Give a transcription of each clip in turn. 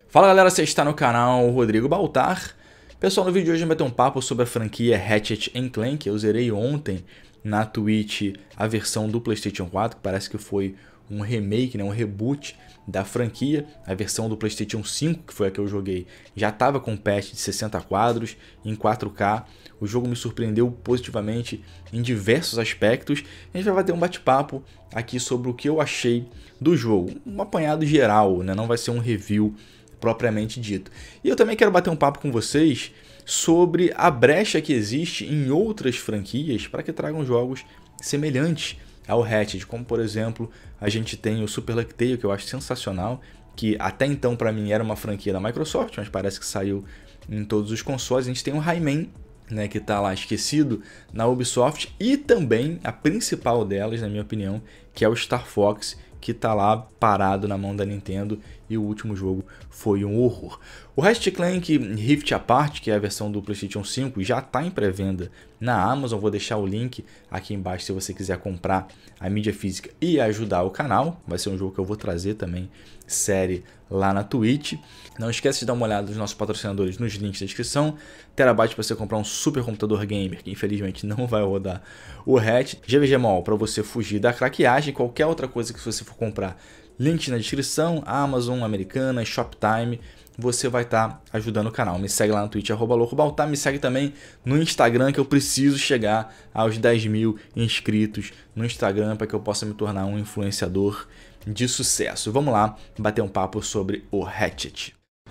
Fala galera, você está no canal Rodrigo Baltar. Pessoal, no vídeo de hoje a gente vai ter um papo sobre a franquia Ratchet & Clank. Eu zerei ontem na Twitch a versão do PlayStation 4, que parece que foi um remake, um reboot da franquia. A versão do PlayStation 5, que foi a que eu joguei, já estava com patch de 60 quadros em 4K. O jogo me surpreendeu positivamente em diversos aspectos. A gente vai ter um bate-papo aqui sobre o que eu achei do jogo. Um apanhado geral, não vai ser um review propriamente dito. E eu também quero bater um papo com vocês sobre a brecha que existe em outras franquias para que tragam jogos semelhantes ao Ratchet, como por exemplo a gente tem o Super Lucky Tale, que eu acho sensacional, que até então para mim era uma franquia da Microsoft, mas parece que saiu em todos os consoles. A gente tem o Rayman, que está lá esquecido na Ubisoft, e também a principal delas, na minha opinião, que é o Star Fox, que está lá parado na mão da Nintendo, e o último jogo foi um horror. O Ratchet & Clank Rift Apart, que é a versão do PlayStation 5, já está em pré-venda na Amazon. Vou deixar o link aqui embaixo se você quiser comprar a mídia física e ajudar o canal. Vai ser um jogo que eu vou trazer também série lá na Twitch. Não esquece de dar uma olhada nos nossos patrocinadores nos links da descrição. Terabyte para você comprar um super computador gamer, que infelizmente não vai rodar o Ratchet. GVG Mall para você fugir da craqueagem. Qualquer outra coisa que você for comprar, link na descrição. Amazon, Americanas, Shoptime, você vai estar ajudando o canal. Me segue lá no Twitch, @loucobaltar. Me segue também no Instagram, que eu preciso chegar aos 10 mil inscritos no Instagram para que eu possa me tornar um influenciador de sucesso. Vamos lá bater um papo sobre o Ratchet.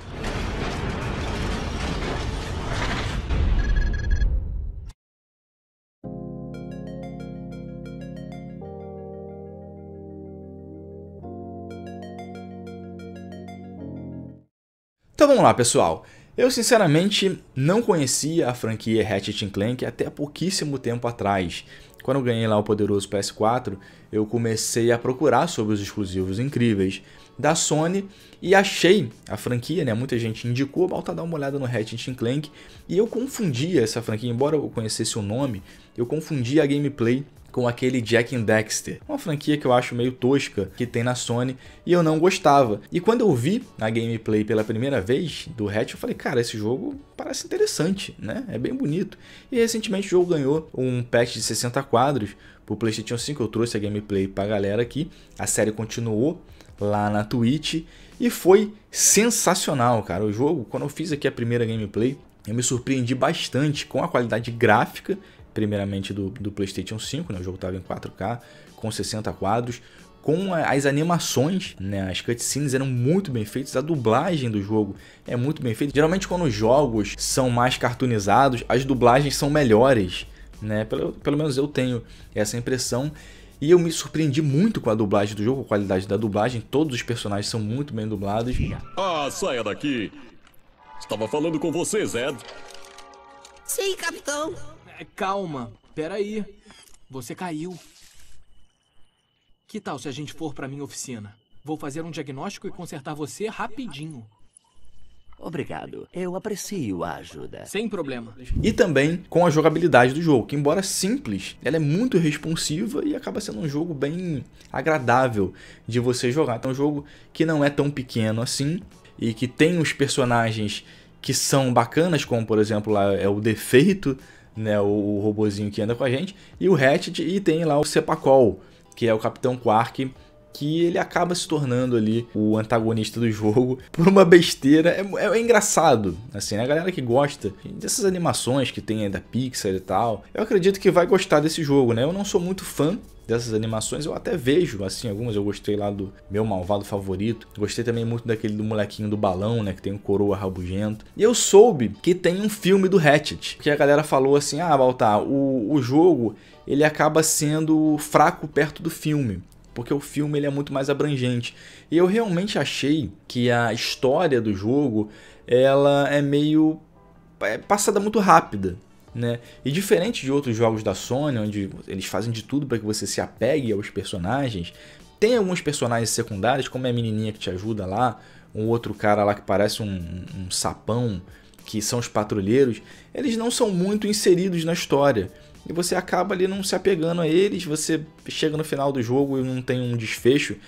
Então vamos lá, pessoal. Eu sinceramente não conhecia a franquia Ratchet & Clank até pouquíssimo tempo atrás. Quando eu ganhei lá o poderoso PS4, eu comecei a procurar sobre os exclusivos incríveis da Sony e achei a franquia, Muita gente indicou, volta a dar uma olhada no Ratchet & Clank, e eu confundia essa franquia, embora eu conhecesse o nome, eu confundia a gameplay com aquele Jak and Daxter, uma franquia que eu acho meio tosca que tem na Sony, e eu não gostava. E quando eu vi a gameplay pela primeira vez do Ratchet, eu falei, cara, esse jogo parece interessante, é bem bonito. E recentemente o jogo ganhou um patch de 60 quadros pro PlayStation 5, eu trouxe a gameplay pra galera aqui, a série continuou lá na Twitch e foi sensacional, cara. O jogo, quando eu fiz aqui a primeira gameplay, eu me surpreendi bastante com a qualidade gráfica, primeiramente do PlayStation 5, o jogo estava em 4K, com 60 quadros, com as animações, as cutscenes eram muito bem feitas, a dublagem do jogo é muito bem feita. Geralmente quando os jogos são mais cartoonizados, as dublagens são melhores, pelo menos eu tenho essa impressão. E eu me surpreendi muito com a dublagem do jogo, a qualidade da dublagem, todos os personagens são muito bem dublados. Ah, saia daqui! Estava falando com você, Zed. Sim, capitão. Calma, peraí. Você caiu. Que tal se a gente for pra minha oficina? Vou fazer um diagnóstico e consertar você rapidinho. Obrigado. Eu aprecio a ajuda. Sem problema. E também com a jogabilidade do jogo, que embora simples, ela é muito responsiva e acaba sendo um jogo bem agradável de você jogar. Então é um jogo que não é tão pequeno assim e que tem os personagens que são bacanas, como por exemplo lá é o Defeito, o robozinho que anda com a gente, e o Ratchet, e tem lá o Sepacol, que é o Capitão Quark, que ele acaba se tornando ali o antagonista do jogo por uma besteira. É engraçado, assim, a galera que gosta dessas animações que tem aí da Pixar e tal, eu acredito que vai gostar desse jogo, Eu não sou muito fã dessas animações, eu até vejo, assim, algumas. Eu gostei lá do meu malvado favorito, gostei também muito daquele do molequinho do balão, que tem um coroa rabugento. E eu soube que tem um filme do Ratchet, que a galera falou assim, Baltar, o jogo, ele acaba sendo fraco perto do filme, porque o filme ele é muito mais abrangente. E eu realmente achei que a história do jogo, ela é meio passada muito rápida, E diferente de outros jogos da Sony, onde eles fazem de tudo para que você se apegue aos personagens, tem alguns personagens secundários, como é a menininha que te ajuda lá, um outro cara lá que parece um sapão, que são os patrulheiros, eles não são muito inseridos na história. E você acaba ali não se apegando a eles, você chega no final do jogo e não tem um desfecho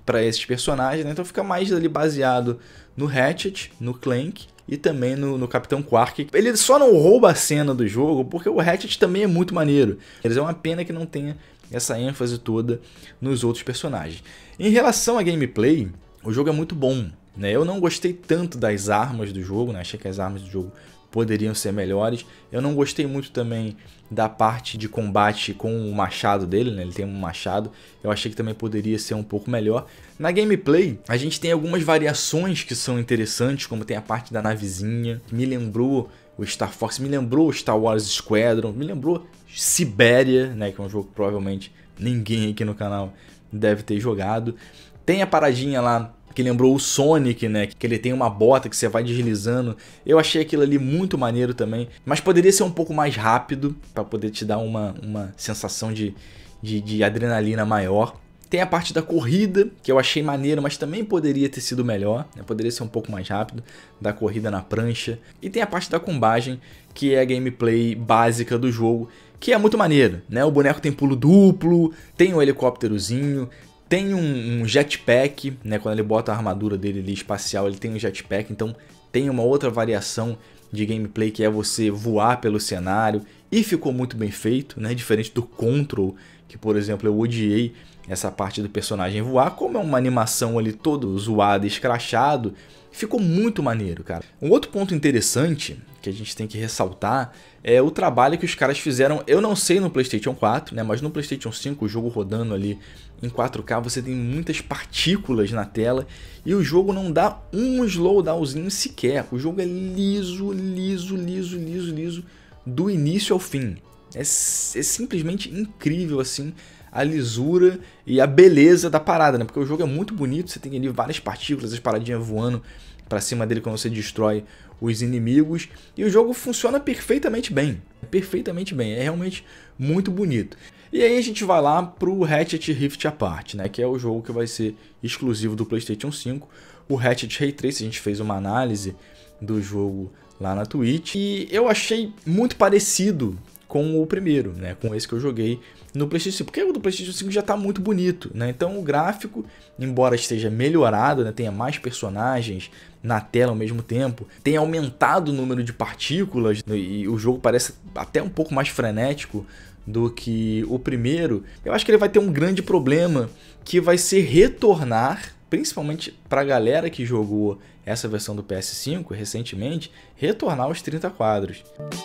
para esses personagens, né? Então fica mais ali baseado no Ratchet, no Clank e também no Capitão Quark. Ele só não rouba a cena do jogo porque o Ratchet também é muito maneiro. É uma pena que não tenha essa ênfase toda nos outros personagens. Em relação à gameplay, o jogo é muito bom, né? Eu não gostei tanto das armas do jogo, né? Achei que as armas do jogo poderiam ser melhores. Eu não gostei muito também da parte de combate com o machado dele, né? Ele tem um machado. Eu achei que também poderia ser um pouco melhor. Na gameplay, a gente tem algumas variações que são interessantes, como tem a parte da navezinha, que me lembrou o Star Fox, me lembrou o Star Wars Squadron, me lembrou Sibéria, né? Que é um jogo que provavelmente ninguém aqui no canal deve ter jogado. Tem a paradinha lá que lembrou o Sonic, né? Que ele tem uma bota que você vai deslizando. Eu achei aquilo ali muito maneiro também. Mas poderia ser um pouco mais rápido, para poder te dar uma sensação de adrenalina maior. Tem a parte da corrida, que eu achei maneiro, mas também poderia ter sido melhor, né? Poderia ser um pouco mais rápido, da corrida na prancha. E tem a parte da combagem, que é a gameplay básica do jogo, que é muito maneiro, né? O boneco tem pulo duplo, tem um helicópterozinho, tem um jetpack, né? Quando ele bota a armadura dele ali espacial, ele tem um jetpack, então tem uma outra variação de gameplay que é você voar pelo cenário, e ficou muito bem feito, né? Diferente do Control, que por exemplo eu odiei essa parte do personagem voar, como é uma animação ali todo zoada, escrachado, ficou muito maneiro, cara. Um outro ponto interessante que a gente tem que ressaltar é o trabalho que os caras fizeram, eu não sei no PlayStation 4, né, mas no PlayStation 5, o jogo rodando ali em 4K, você tem muitas partículas na tela e o jogo não dá um slowdownzinho sequer. O jogo é liso, liso, liso, liso, liso, do início ao fim. É simplesmente incrível, assim, a lisura e a beleza da parada, né? Porque o jogo é muito bonito, você tem ali várias partículas, as paradinhas voando pra cima dele quando você destrói os inimigos. E o jogo funciona perfeitamente bem. Perfeitamente bem, é realmente muito bonito. E aí a gente vai lá pro Ratchet Rift Apart, né? Que é o jogo que vai ser exclusivo do PlayStation 5. O Ratchet Ray Tracing, a gente fez uma análise do jogo lá na Twitch. E eu achei muito parecido com o primeiro, né? Com esse que eu joguei no PlayStation 5, porque o do PlayStation 5 já está muito bonito, né? Então o gráfico, embora esteja melhorado, né? Tenha mais personagens na tela ao mesmo tempo, tem aumentado o número de partículas, né? E o jogo parece até um pouco mais frenético do que o primeiro. Eu acho que ele vai ter um grande problema, que vai ser retornar, principalmente para a galera que jogou essa versão do PS5 recentemente, retornar aos 30 quadros.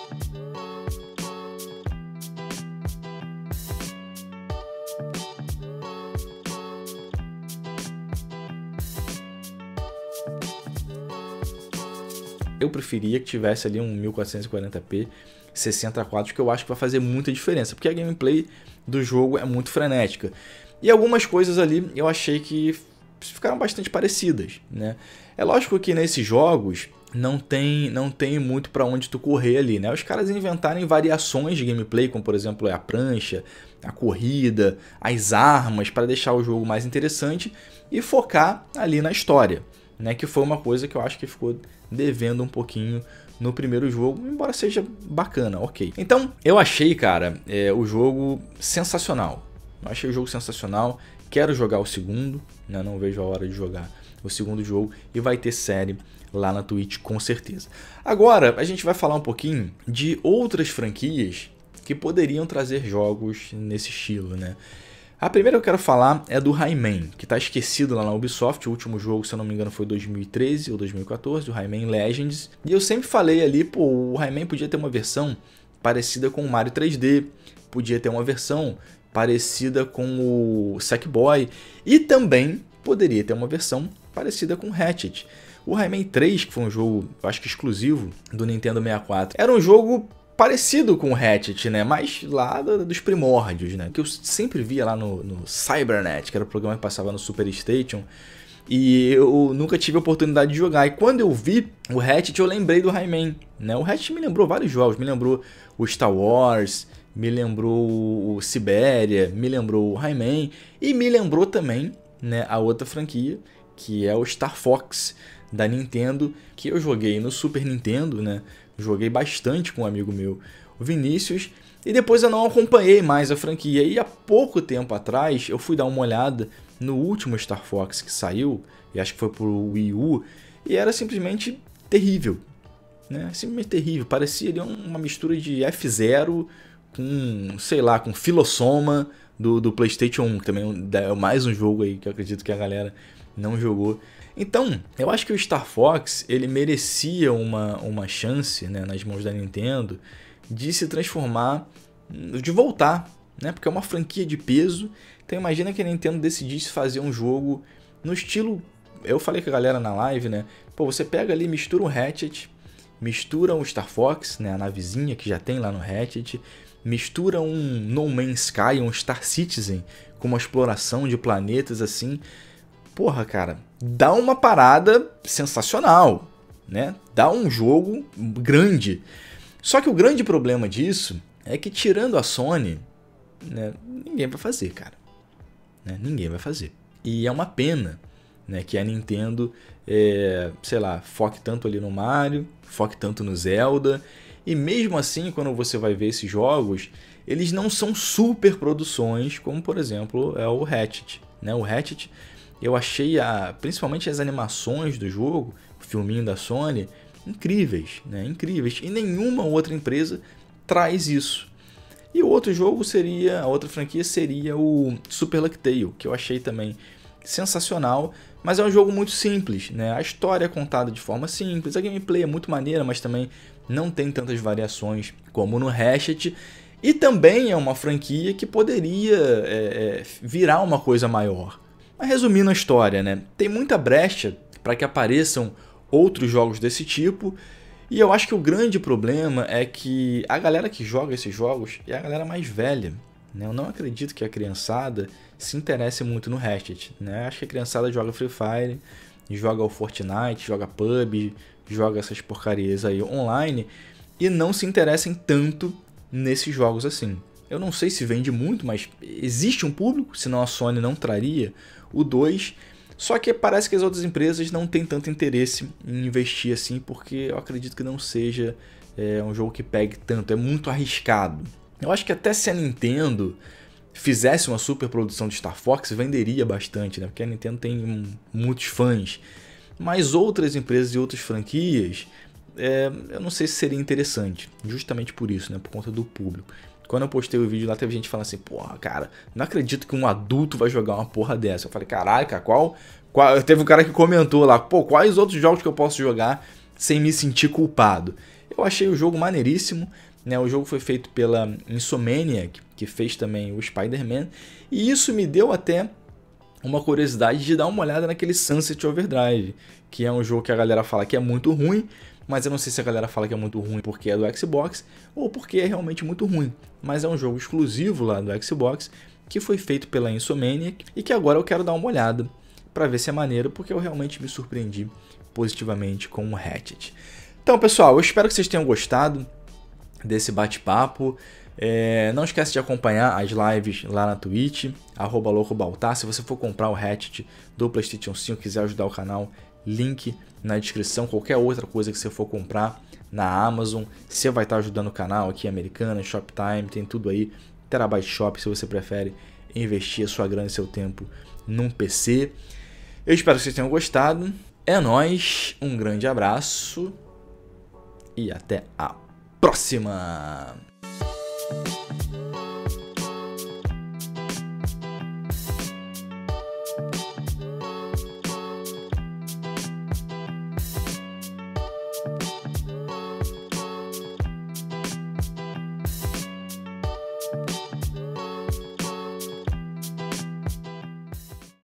Eu preferia que tivesse ali um 1440p 60 quadros, que eu acho que vai fazer muita diferença, porque a gameplay do jogo é muito frenética. E algumas coisas ali eu achei que ficaram bastante parecidas, né? É lógico que nesses jogos não tem muito para onde tu correr ali, né? Os caras inventarem variações de gameplay, como por exemplo a prancha, a corrida, as armas, para deixar o jogo mais interessante e focar ali na história, né? Que foi uma coisa que eu acho que ficou devendo um pouquinho no primeiro jogo, embora seja bacana, ok. Então, eu achei, cara, o jogo sensacional. Eu achei o jogo sensacional, quero jogar o segundo, né? Não vejo a hora de jogar o segundo jogo, e vai ter série lá na Twitch com certeza. Agora, a gente vai falar um pouquinho de outras franquias que poderiam trazer jogos nesse estilo, né? A primeira que eu quero falar é do Rayman, que está esquecido lá na Ubisoft. O último jogo, se eu não me engano, foi 2013 ou 2014, o Rayman Legends. E eu sempre falei ali, pô, o Rayman podia ter uma versão parecida com o Mario 3D, podia ter uma versão parecida com o Sackboy, e também poderia ter uma versão parecida com o Ratchet. O Rayman 3, que foi um jogo, eu acho que exclusivo do Nintendo 64, era um jogo parecido com o Ratchet, né? Mas lá dos primórdios, né? Que eu sempre via lá no Cybernet, que era o programa que passava no Super Station. E eu nunca tive a oportunidade de jogar. E quando eu vi o Ratchet, eu lembrei do Rayman, né? O Ratchet me lembrou vários jogos. Me lembrou o Star Wars, me lembrou o Sibéria, me lembrou o Rayman. E me lembrou também, né, a outra franquia, que é o Star Fox da Nintendo, que eu joguei no Super Nintendo, né? Joguei bastante com um amigo meu, o Vinícius, e depois eu não acompanhei mais a franquia. E há pouco tempo atrás eu fui dar uma olhada no último Star Fox que saiu, e acho que foi pro Wii U, e era simplesmente terrível, né? Simplesmente terrível. Parecia ali uma mistura de F-Zero com, sei lá, com Filosoma do PlayStation 1, que também é mais um jogo aí que eu acredito que a galera não jogou. Então, eu acho que o Star Fox, ele merecia uma chance, né, nas mãos da Nintendo de se transformar, de voltar, né, porque é uma franquia de peso. Então imagina que a Nintendo decidisse fazer um jogo no estilo... Eu falei com a galera na live, né, pô, você pega ali, mistura o Ratchet, mistura o Star Fox, né, a navezinha que já tem lá no Ratchet, mistura um No Man's Sky, um Star Citizen, com uma exploração de planetas assim. Porra, cara, dá uma parada sensacional, né? Dá um jogo grande. Só que o grande problema disso é que, tirando a Sony, né, ninguém vai fazer, cara. Né? Ninguém vai fazer. E é uma pena, né, que a Nintendo, sei lá, foque tanto ali no Mario, foque tanto no Zelda. E mesmo assim, quando você vai ver esses jogos, eles não são super produções, como por exemplo é o Ratchet, né? O Ratchet, eu achei principalmente as animações do jogo, o filminho da Sony, incríveis, né? Incríveis. E nenhuma outra empresa traz isso. E o outro jogo seria, a outra franquia seria o Super Lucky Tale, que eu achei também sensacional, mas é um jogo muito simples, né? A história é contada de forma simples, a gameplay é muito maneira, mas também não tem tantas variações como no Ratchet. E também é uma franquia que poderia virar uma coisa maior. Mas resumindo a história, né? Tem muita brecha para que apareçam outros jogos desse tipo. E eu acho que o grande problema é que a galera que joga esses jogos é a galera mais velha, né? Eu não acredito que a criançada se interesse muito no Ratchet, né? Acho que a criançada joga Free Fire, joga o Fortnite, joga PUBG, joga essas porcarias aí online e não se interessem tanto nesses jogos assim. Eu não sei se vende muito, mas existe um público, senão a Sony não traria o 2. Só que parece que as outras empresas não têm tanto interesse em investir assim, porque eu acredito que não seja um jogo que pegue tanto, é muito arriscado. Eu acho que até se a Nintendo fizesse uma super produção de Star Fox, venderia bastante, né? Porque a Nintendo tem muitos fãs. Mas outras empresas e outras franquias, eu não sei se seria interessante, justamente por isso, né? Por conta do público. Quando eu postei o vídeo lá, teve gente falando assim, porra, cara, não acredito que um adulto vai jogar uma porra dessa. Eu falei, caraca, qual... Teve um cara que comentou lá, pô, quais outros jogos que eu posso jogar sem me sentir culpado? Eu achei o jogo maneiríssimo, né? O jogo foi feito pela Insomniac, que fez também o Spider-Man, e isso me deu até uma curiosidade de dar uma olhada naquele Sunset Overdrive, que é um jogo que a galera fala que é muito ruim, mas eu não sei se a galera fala que é muito ruim porque é do Xbox ou porque é realmente muito ruim. Mas é um jogo exclusivo lá do Xbox que foi feito pela Insomniac e que agora eu quero dar uma olhada para ver se é maneiro, porque eu realmente me surpreendi positivamente com o Ratchet. Então, pessoal, eu espero que vocês tenham gostado desse bate-papo. Não esquece de acompanhar as lives lá na Twitch, @loucobaltar. Se você for comprar o Ratchet do PlayStation 5, quiser ajudar o canal, link na descrição. Qualquer outra coisa que você for comprar na Amazon, você vai estar ajudando o canal aqui, Americana, Shoptime, tem tudo aí. Terabyte Shop, se você prefere investir a sua grana e seu tempo num PC. Eu espero que vocês tenham gostado. É nóis, um grande abraço e até a próxima!